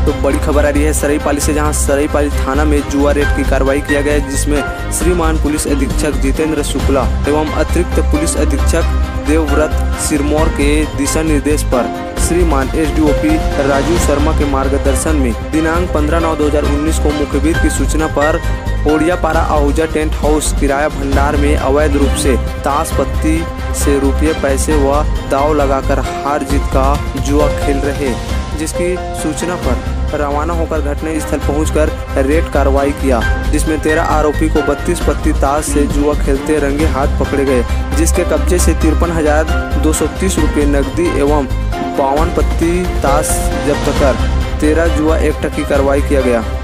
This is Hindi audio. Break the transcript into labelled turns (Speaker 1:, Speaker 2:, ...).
Speaker 1: तो बड़ी खबर आ रही है सरायपाली से, जहां सरायपाली थाना में जुआ रेड की कार्रवाई किया गया है, जिसमें श्रीमान पुलिस अधीक्षक जितेंद्र शुक्ला एवं अतिरिक्त पुलिस अधीक्षक देवव्रत सिरमौर के दिशा निर्देश पर श्रीमान एसडीओपी राजीव शर्मा के मार्गदर्शन में दिनांक 15/9/2019 को मुखबिर की सूचना पर ओडियापाड़ा आहूजा टेंट हाउस किराया भंडार में अवैध रूप से ताश पत्ती से रुपये पैसे व दाव लगाकर हार जीत का जुआ खेल रहे, जिसकी सूचना पर रवाना होकर घटना स्थल पहुंचकर रेड कार्रवाई किया, जिसमें 13 आरोपी को 32 पत्ती ताश से जुआ खेलते रंगे हाथ पकड़े गए, जिसके कब्जे से 53,230 रुपये नकदी एवं 52 पत्ती ताश जब्त कर 13 जुआ एक्ट की कार्रवाई किया गया।